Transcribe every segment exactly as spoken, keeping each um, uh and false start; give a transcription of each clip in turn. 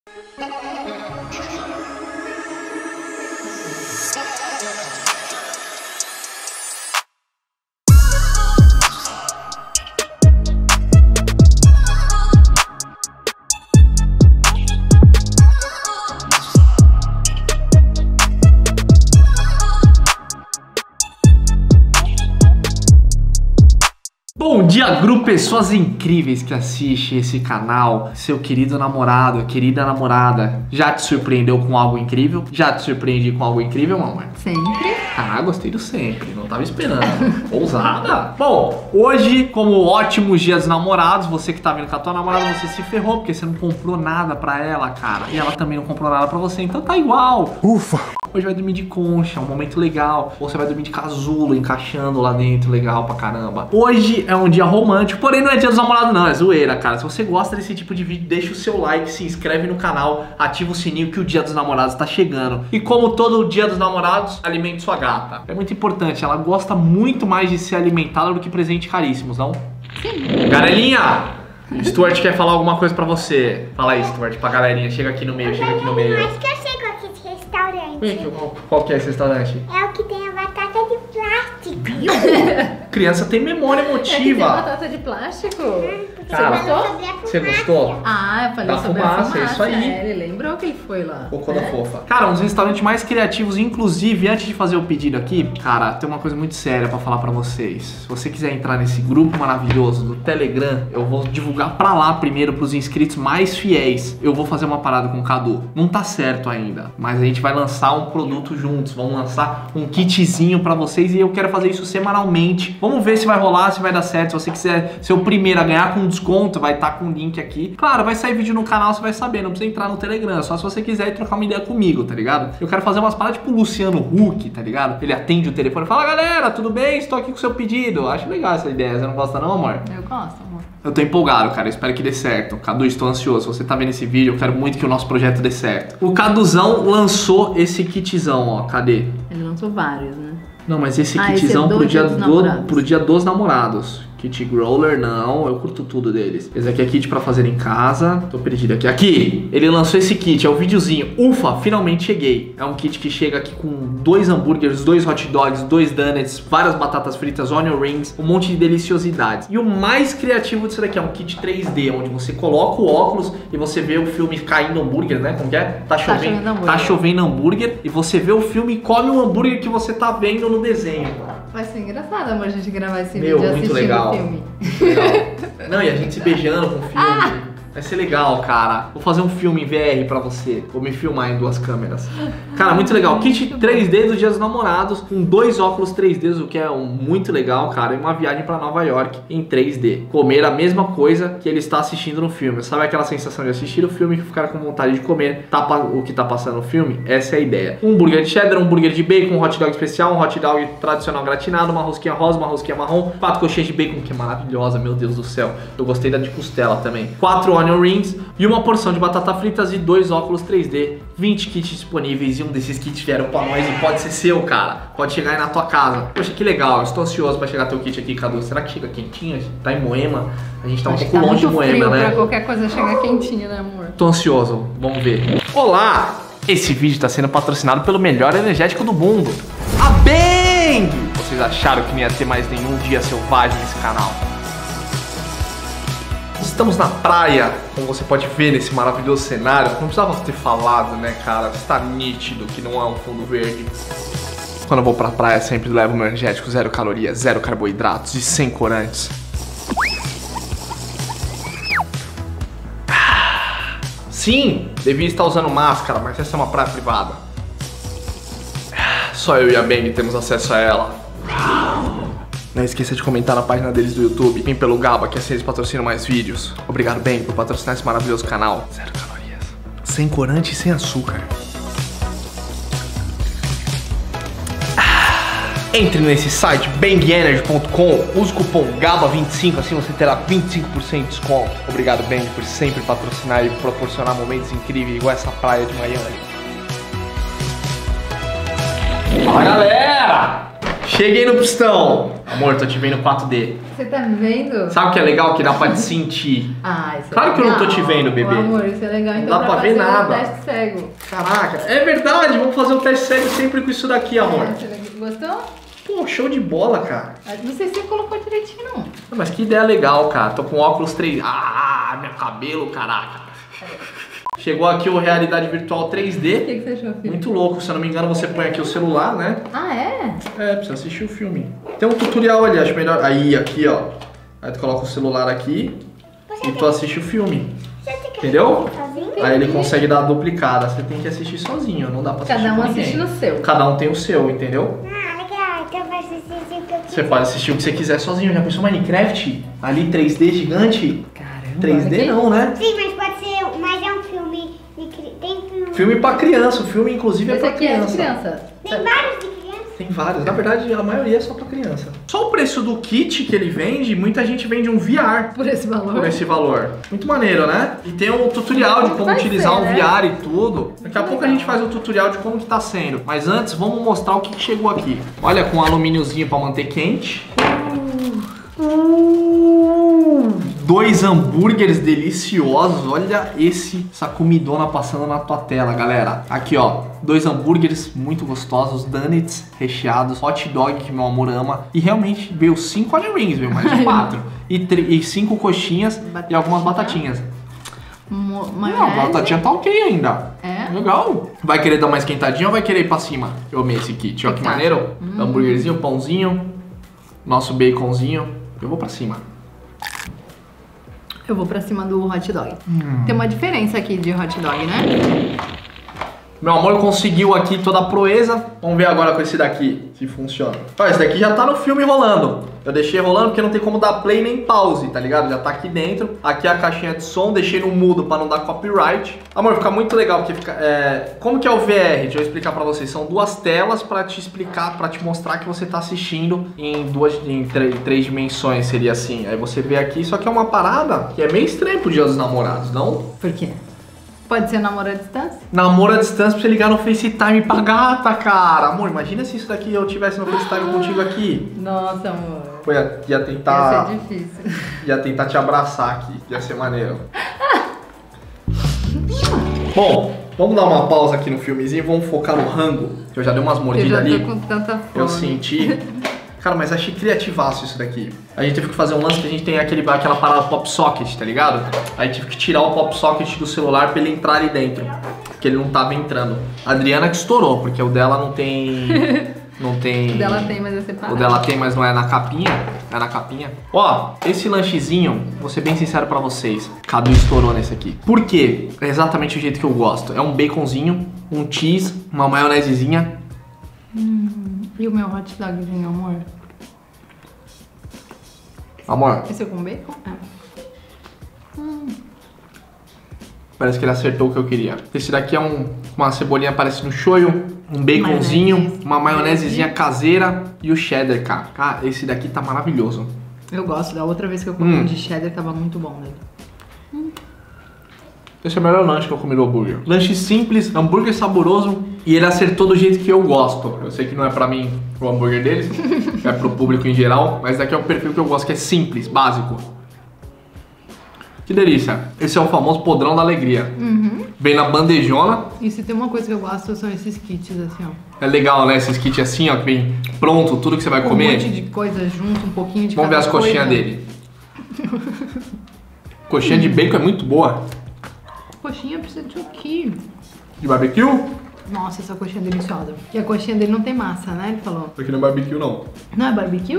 Bom dia, grupo, pessoas incríveis que assistem esse canal. Seu querido namorado, querida namorada, já te surpreendeu com algo incrível? Já te surpreendi com algo incrível, mamãe? Sempre. Ah, gostei do sempre, não tava esperando. Ousada. Bom, hoje, como ótimos dias dos namorados, você que tá vindo com a tua namorada, você se ferrou porque você não comprou nada pra ela, cara. E ela também não comprou nada pra você, então tá igual. Ufa! Hoje vai dormir de concha, um momento legal. Ou você vai dormir de casulo, encaixando lá dentro, legal pra caramba. Hoje é um dia romântico, porém não é dia dos namorados não, é zoeira, cara. Se você gosta desse tipo de vídeo, deixa o seu like, se inscreve no canal, ativa o sininho que o dia dos namorados tá chegando. E como todo dia dos namorados, alimente sua gata. É muito importante, ela gosta muito mais de ser alimentada do que presente caríssimos, não? Sim. Garelinha! Stuart quer falar alguma coisa pra você. Fala aí, Stuart, pra galerinha. Chega aqui no meio, chega aqui no meio. Acho que eu sei qual que é esse restaurante. Qual, qual que é esse restaurante? É o que tem a batata de plástico. Criança tem memória emotiva. É que tem batata de plástico. Cara, você gostou? Você gostou? Ah, eu falei Da sobre fumaça, a fumaça. é isso aí. É, ele lembrou que ele foi lá. Cocô da fofa. Cara, um dos restaurantes mais criativos, inclusive, antes de fazer o pedido aqui, cara, tem uma coisa muito séria pra falar pra vocês. Se você quiser entrar nesse grupo maravilhoso do Telegram, eu vou divulgar pra lá primeiro pros inscritos mais fiéis. Eu vou fazer uma parada com o Cadu. Não tá certo ainda, mas a gente vai lançar um produto juntos. Vamos lançar um kitzinho pra vocês e eu quero fazer isso semanalmente. Vamos ver se vai rolar, se vai dar certo. Se você quiser ser o primeiro a ganhar com desconto, vai estar com o link aqui. Claro, vai sair vídeo no canal, você vai saber. Não precisa entrar no Telegram, só se você quiser ir trocar uma ideia comigo, tá ligado? Eu quero fazer umas paradas tipo o Luciano Huck, tá ligado? Ele atende o telefone e fala: galera, tudo bem? Estou aqui com o seu pedido. Acho legal essa ideia. Você não gosta não, amor? Eu gosto, amor. Eu tô empolgado, cara. Eu espero que dê certo. Cadu, estou ansioso. Se você tá vendo esse vídeo, eu quero muito que o nosso projeto dê certo. O Caduzão lançou esse kitzão, ó. Cadê? Ele lançou vários, né? Não, mas esse ah, kitzão esse é pro, dia dos do, pro dia dos namorados. Kit Growler, não, eu curto tudo deles. Esse aqui é kit pra fazer em casa. Tô perdido aqui. Aqui! Ele lançou esse kit, é o videozinho. Ufa, finalmente cheguei. É um kit que chega aqui com dois hambúrgueres, dois hot dogs, dois donuts, várias batatas fritas, onion rings, um monte de deliciosidades. E o mais criativo disso daqui é um kit três D, onde você coloca o óculos e você vê o filme caindo hambúrguer, né? Como que é? Tá chovendo, tá chovendo hambúrguer. Tá chovendo hambúrguer e você vê o filme e come o hambúrguer que você tá vendo no desenho. Vai ser engraçado, amor, a gente gravar esse Meu, vídeo muito assistindo legal. o filme. Legal. Não, e a gente se beijando com o filme. Ah! Vai ser legal, cara. Vou fazer um filme em V R pra você. Vou me filmar em duas câmeras. Cara, muito legal. Kit três D do Dia dos Namorados, com dois óculos três D, o que é um muito legal, cara. E uma viagem pra Nova York em três D. Comer a mesma coisa que ele está assistindo no filme. Sabe aquela sensação de assistir o filme e ficar com vontade de comer tá, o que tá passando no filme? Essa é a ideia. Um hambúrguer de cheddar, um hambúrguer de bacon, um hot dog especial, um hot dog tradicional gratinado, uma rosquinha rosa, uma rosquinha marrom, quatro coxinhas de bacon, que é maravilhosa, meu Deus do céu. Eu gostei da de costela também. Quatro onion rings e uma porção de batata fritas e dois óculos três D. vinte kits disponíveis e um desses kits vieram pra nós e pode ser seu, cara. Pode chegar aí na tua casa. Poxa, que legal. Eu estou ansioso pra chegar teu kit aqui, Cadu. Será que chega quentinho? Tá em Moema. A gente tá um Acho pouco tá longe de Moema, né? Pra qualquer coisa chegar quentinha, né, amor? Tô ansioso. Vamos ver. Olá! Esse vídeo tá sendo patrocinado pelo melhor energético do mundo, a Bang! Vocês acharam que não ia ter mais nenhum dia selvagem nesse canal? Estamos na praia, como você pode ver nesse maravilhoso cenário. Não precisava ter falado, né, cara? Está nítido que não é um fundo verde. Quando eu vou pra praia, sempre levo meu energético zero calorias, zero carboidratos e sem corantes. Sim, devia estar usando máscara, mas essa é uma praia privada. Só eu e a Bang temos acesso a ela. Não esqueça de comentar na página deles do YouTube. Vem pelo Gaba, que assim eles patrocinam mais vídeos. Obrigado, Bang, por patrocinar esse maravilhoso canal. Zero calorias, sem corante e sem açúcar. Entre nesse site bang energy ponto com, use o cupom Gaba vinte e cinco, assim você terá vinte e cinco por cento de desconto. Obrigado, Bang, por sempre patrocinar e proporcionar momentos incríveis igual essa praia de Miami. Fala, galera! Cheguei no pistão. Amor, tô te vendo quatro D. Você tá me vendo? Sabe o que é legal? Que dá pra te sentir. Ah, isso é Claro que eu não tô legal. te vendo, bebê. Ô, amor, isso é legal. Não Então dá pra ver fazer nada. Um teste cego. Caraca, é verdade. Vamos fazer o teste cego sempre com isso daqui, amor. É, você gostou? Pô, show de bola, cara. Não sei se você colocou direitinho, não. Mas que ideia legal, cara. Tô com óculos três D. Ah, meu cabelo, caraca. Chegou aqui o realidade virtual três O D. que, que você achou, filho? Muito louco. Se eu não me engano, você põe aqui o celular, né? Ah, é? É, precisa assistir o filme. Tem um tutorial ali, acho melhor. Aí, aqui, ó. Aí tu coloca o celular aqui e tu assiste o filme. Você tem que Entendeu? assistir sozinho? Aí ele consegue dar a duplicada. Você tem que assistir sozinho, não dá pra assistir Cada um com ninguém. assiste no seu. Cada um tem o seu, entendeu? Ah, legal. Então vai assistir o que eu Você quiser. pode assistir o que você quiser sozinho. Já pensou Minecraft? Ali três D gigante? Caramba. três D aqui. não, né? Sim, mas pode ser... Mas é um filme... De, cri- tem filme... Filme pra criança. O filme, inclusive, é Esse pra aqui é de criança. criança. Tem vários de criança. Tem vários. Na verdade, a maioria é só pra criança. Só o preço do kit que ele vende, muita gente vende um V R. Por esse valor? Por esse valor. Muito maneiro, né? E tem um tutorial de como Vai utilizar ser, o né? V R e tudo. Daqui a Muito pouco a legal. gente faz o tutorial de como que tá sendo. Mas antes, vamos mostrar o que que chegou aqui. Olha, com um alumíniozinho pra manter quente. Dois hambúrgueres deliciosos. Olha esse, essa comidona passando na tua tela, galera. Aqui, ó. Dois hambúrgueres muito gostosos. Donuts recheados. Hot dog que meu amor ama. E realmente veio cinco onion rings, veio mais de quatro. E, tri- e cinco coxinhas e algumas batatinhas. Mo- Não, a maionese. batatinha tá ok ainda. É? Legal. Vai querer dar uma esquentadinha ou vai querer ir pra cima? Eu amei esse kit. Olha que Tá. maneiro. Hambúrguerzinho, pãozinho. Nosso baconzinho. Eu vou pra cima. Eu vou pra cima do hot dog. Hum. Tem uma diferença aqui de hot dog, né? Meu amor conseguiu aqui toda a proeza. Vamos ver agora com esse daqui, se funciona. Ó, esse daqui já tá no filme rolando. Eu deixei rolando porque não tem como dar play nem pause, tá ligado? Já tá aqui dentro. Aqui a caixinha de som, deixei no mudo pra não dar copyright. Amor, fica muito legal porque fica... É... Como que é o V R? Deixa eu explicar pra vocês. São duas telas pra te explicar, pra te mostrar que você tá assistindo em duas, em três, três dimensões, seria assim. Aí você vê aqui, só que é uma parada que é meio estranho pro Dia dos Namorados, não? Por quê? Pode ser namoro à distância? Namoro à distância pra você ligar no FaceTime pra gata, cara. Amor, imagina se isso daqui eu tivesse no FaceTime contigo aqui. Nossa, amor. Pô, ia, ia tentar. Ia ser difícil. Ia tentar te abraçar aqui. Ia ser maneiro. Bom, vamos dar uma pausa aqui no filmezinho. Vamos focar no rango. Que eu já dei umas Eu mordidas já ali. tô com tanta fome. Eu senti. Cara, mas achei criativaço isso daqui. A gente teve que fazer um lance que a gente tem aquele, aquela parada pop socket, tá ligado? Aí tive que tirar o pop socket do celular pra ele entrar ali dentro. Porque ele não tava entrando. A Adriana que estourou, porque o dela não tem... Não tem... O dela tem, mas é separado. O dela tem, mas não é na capinha. É na capinha. Ó, esse lanchezinho, vou ser bem sincero pra vocês. Cadu estourou nesse aqui. Por quê? É exatamente o jeito que eu gosto. É um baconzinho, um cheese, uma maionesezinha. E o meu hot dogzinho, amor? Amor, Esse é com bacon? É. parece que ele acertou o que eu queria. Esse daqui é um, uma cebolinha parece no shoyu, um baconzinho, Maionese. uma maionesezinha caseira e o cheddar, cara. Cara, esse daqui tá maravilhoso. Eu gosto. Da outra vez que eu comi Hum. de cheddar, tava muito bom nele. Esse é o melhor lanche que eu comi no hambúrguer. Lanche simples, hambúrguer saboroso e ele acertou do jeito que eu gosto. Eu sei que não é pra mim o hambúrguer deles, é pro público em geral, mas daqui é o perfil que eu gosto, que é simples, básico. Que delícia. Esse é o famoso podrão da alegria. Uhum. Vem na bandejona. E se tem uma coisa que eu gosto, são esses kits assim, ó. É legal, né? Esses kits assim, ó, que vem pronto, tudo que você vai Com comer. um monte de coisa junto, um pouquinho de Vamos ver cada as coxinhas coisa. dele. Coxinha de bacon é muito boa. Coxinha precisa de o quê? De barbecue? Nossa, essa coxinha é deliciosa. E a coxinha dele não tem massa, né? Ele falou. Aqui não é barbecue, não. Não é barbecue?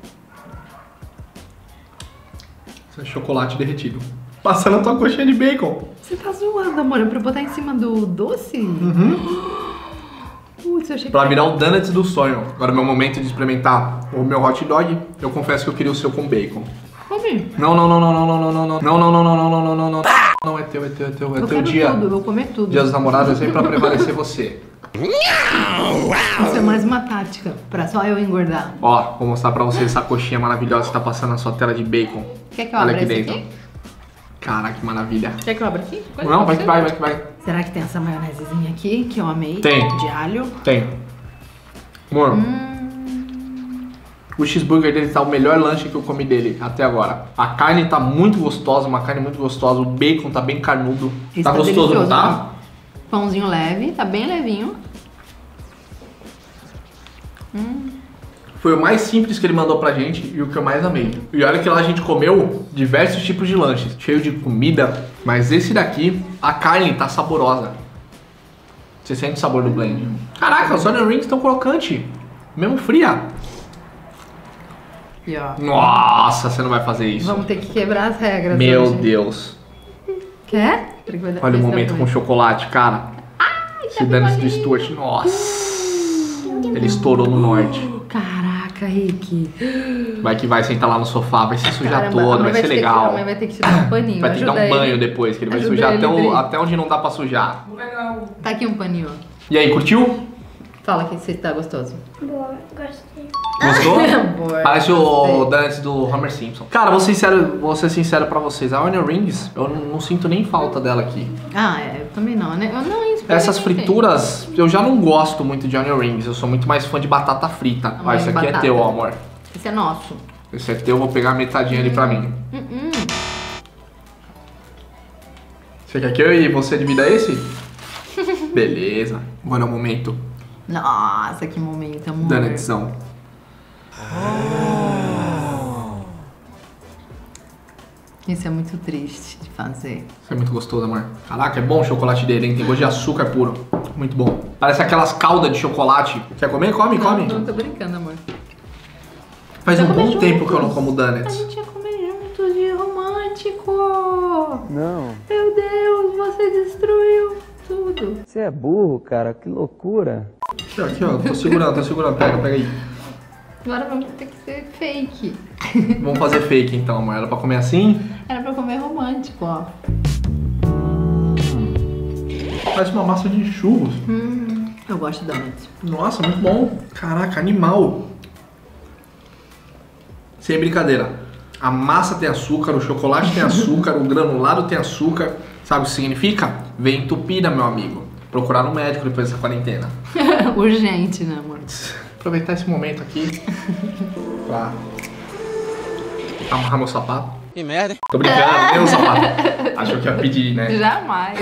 Isso é chocolate derretido. Passando a tua coxinha de bacon. Você tá zoando, amor. É pra botar em cima do doce? Uhum. Putz, eu achei que... Pra virar o donuts do sonho. Agora é meu momento de experimentar o meu hot dog. Eu confesso que eu queria o seu com bacon. Come. Não, não, não, não, não, não, não, não, não, não, não, não, não, não, não, não, não. Não, é teu, é teu, é teu, é Eu teu quero dia. tudo, eu vou comer tudo. Dia dos namorados é sempre pra prevalecer você. Isso é mais uma tática, pra só eu engordar. Ó, vou mostrar pra vocês essa coxinha maravilhosa que tá passando na sua tela de bacon. Quer que eu Olha abra aqui esse dentro. aqui? Caraca, que maravilha. Quer que eu abra aqui? Pode Não, vai ser? que vai, vai que vai. Será que tem essa maionesezinha aqui, que eu amei? Tem. De alho. Tem. Amor, Hum, O cheeseburger dele tá o melhor lanche que eu comi dele até agora. A carne tá muito gostosa, uma carne muito gostosa. O bacon tá bem carnudo. Esse tá gostoso, não delicioso, tá? né? Pãozinho leve, tá bem levinho. Hum. Foi o mais simples que ele mandou pra gente e o que eu mais amei. E olha que lá a gente comeu diversos tipos de lanches, cheio de comida. Mas esse daqui, a carne tá saborosa. Você sente o sabor do blend. Caraca, os onion rings estão crocantes. Mesmo fria. E ó, Nossa, você não vai fazer isso. vamos ter que quebrar as regras Meu hoje. Deus. Quer? Olha o momento com chocolate, cara. Esse Dennis do Stuart. Nossa. Ele estourou no norte. Caraca, Rick. Vai que vai sentar lá no sofá, vai se sujar Caramba, a todo, mãe vai ser te ter que- legal. a mãe vai ter que te dar um paninho. Vai ter que dar um ajuda banho ele. depois, que ele vai Ajuda sujar ele, até, o- Dri. até onde não dá pra sujar. Tá aqui um paninho. E aí, curtiu? Fala que você tá gostoso. Boa, gostei. Gostou? Boa, Parece o gostei. Donuts do Homer Simpson. Cara, vou ser sincero, vou ser sincero pra vocês. A Onion Rings, eu não, não sinto nem falta dela aqui. Ah, é, eu também não, né? Eu não experimentei. Essas frituras, eu já não gosto muito de Onion Rings. Eu sou muito mais fã de batata frita. Ó, Ai, esse aqui é batata. teu, ó, amor. Esse é nosso. Esse é teu, eu vou pegar metadinha ali pra mim. Hum, hum. Você quer que eu e você divida esse? Beleza. Agora é o momento. Nossa, que momento, amor. Donutzão. Isso é muito triste de fazer. Isso é muito gostoso, amor. Caraca, é bom o chocolate dele, hein? Tem gosto de açúcar puro. Muito bom. Parece aquelas caldas de chocolate. Quer comer? Come, come. Não, não tô brincando, amor. Faz um Vamos bom comer tempo que eu não juntos. como A donuts. gente ia comer juntos de romântico. Não, Meu Deus, você destruiu tudo. você é burro, cara, que loucura. Aqui, ó, aqui, ó. Tô segurando, tô segurando. Pega, pega aí. Agora vamos ter que ser fake. Vamos fazer fake então, amor. Era pra comer assim? Era pra comer romântico, ó. Parece uma massa de churros. Hum, eu gosto de donuts. Nossa, muito bom. Caraca, animal. Sem brincadeira. A massa tem açúcar, o chocolate tem açúcar, o granulado tem açúcar. Sabe o que significa? Vem entupida, meu amigo. Procurar no médico depois dessa quarentena. Urgente, né, amor? Aproveitar esse momento aqui pra amarrar meu sapato. Que merda, hein? Tô brincando, nem o sapato. Achou que ia pedir, né? Jamais.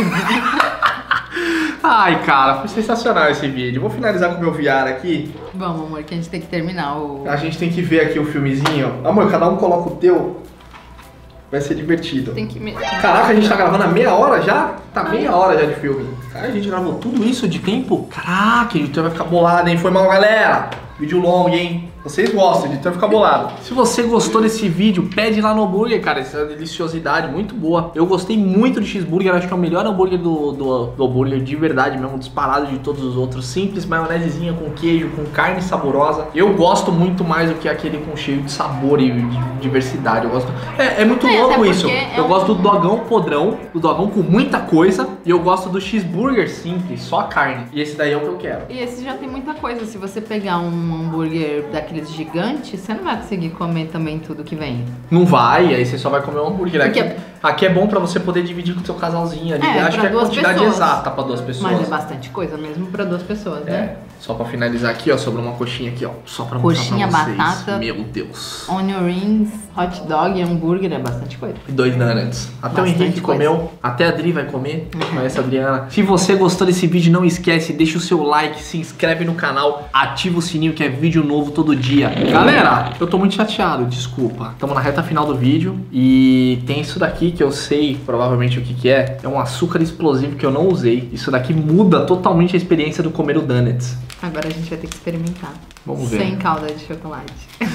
Ai, cara, foi sensacional esse vídeo. Vou finalizar com o meu V R aqui. Vamos, amor, que a gente tem que terminar o... A gente tem que ver aqui o filmezinho. Amor, cada um coloca o teu. Vai ser divertido. Tem que... me- Caraca, a gente tá gravando há meia hora já? Tá meia hora já de filme. Cara, a gente gravou tudo isso de tempo? Caraca, o editor vai ficar bolado, hein? Foi mal, galera. Vídeo longo, hein? Vocês gostam, o editor vai ficar bolado. Se você gostou desse vídeo, pede lá no hambúrguer, cara. Essa deliciosidade muito boa. Eu gostei muito do cheeseburger. Acho que é o melhor hambúrguer do, do, do hambúrguer de verdade mesmo, disparado de todos os outros. Simples, maionesezinha com queijo, com carne saborosa. Eu gosto muito mais do que aquele com cheio de sabor e de diversidade. Eu gosto. É, é muito É, louco até isso. porque é Eu um- gosto do dogão podrão, do dogão com muita coisa. E eu gosto do cheeseburger simples, só a carne. E esse daí é o que eu quero. E esse já tem muita coisa. Se você pegar um hambúrguer daqueles gigantes, você não vai conseguir comer também tudo que vem. Não vai, aí você só vai comer um hambúrguer. Aqui, Porque- aqui é bom pra você poder dividir com o seu casalzinho ali. É, Acho pra que é a duas quantidade pessoas. exata pra duas pessoas. Mas é bastante coisa mesmo pra duas pessoas, né? É, só pra finalizar aqui, ó, sobrou uma coxinha aqui, ó. Só pra Coxinha, mostrar pra vocês. batata. Meu Deus. Onion rings, hot dog e hambúrguer é bastante coisa. E dois donuts. Até Bastante o Henrique coisa. comeu, até a Dri vai comer, conhece a Adriana. Se você gostou desse vídeo, não esquece, deixa o seu like, se inscreve no canal, ativa o sininho que é vídeo novo todo dia. Galera, eu tô muito chateado, desculpa. Estamos na reta final do vídeo e tem isso daqui que eu sei provavelmente o que que é. É um açúcar explosivo que eu não usei. Isso daqui muda totalmente a experiência do comer o donuts. Agora a gente vai ter que experimentar. Vamos ver. Sem calda de chocolate.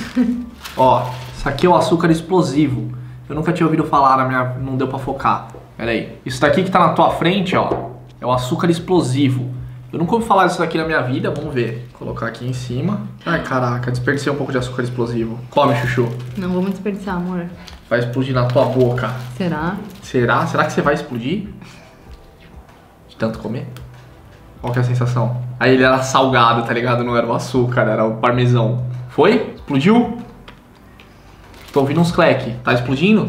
Ó, isso aqui é o açúcar explosivo. Eu nunca tinha ouvido falar, na minha... não deu pra focar. Pera aí. Isso daqui que tá na tua frente, ó, é o açúcar explosivo. Eu nunca ouvi falar disso daqui na minha vida, vamos ver. Vou colocar aqui em cima. Ai, caraca, desperdicei um pouco de açúcar explosivo. Come, chuchu. Não vamos desperdiçar, amor. Vai explodir na tua boca. Será? Será? Será que você vai explodir? De tanto comer? Qual que é a sensação? Aí ele era salgado, tá ligado? Não era o açúcar, era o parmesão. Foi? Explodiu? Tô ouvindo uns cleque. Tá explodindo?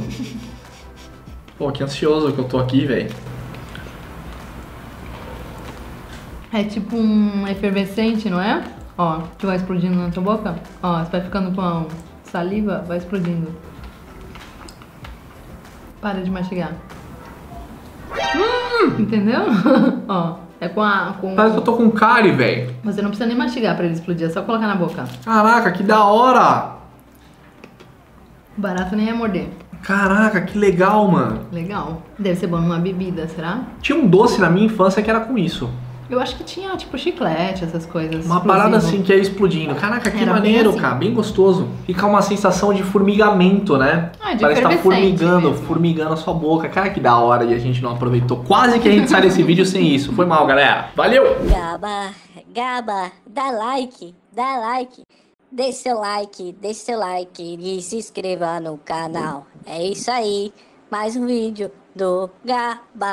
Pô, que ansioso que eu tô aqui, velho. É tipo um efervescente, não é? Ó, que vai explodindo na tua boca. Ó, você vai ficando com saliva, vai explodindo. Para de mastigar. Hum! Entendeu? Ó, é com a... Com... Parece que eu tô com cárie, velho. Você não precisa nem mastigar pra ele explodir, é só colocar na boca. Caraca, que da hora. O barato nem é morder. Caraca, que legal, mano. Legal. Deve ser bom numa bebida, será? Tinha um doce na minha infância que era com isso. Eu acho que tinha, tipo, chiclete, essas coisas. Uma explosivo. parada assim que ia explodindo. Caraca, que Era bem maneiro, assim. cara. Bem gostoso. Fica uma sensação de formigamento, né? Ah, de Parece que tá efervescente formigando, mesmo. formigando a sua boca. Cara, que da hora. E a gente não aproveitou. Quase que a gente sai desse vídeo sem isso. Foi mal, galera. Valeu! Gaba, Gaba, dá like, dá like. Deixe seu like, deixe seu like e se inscreva no canal. É isso aí. Mais um vídeo do Gaba.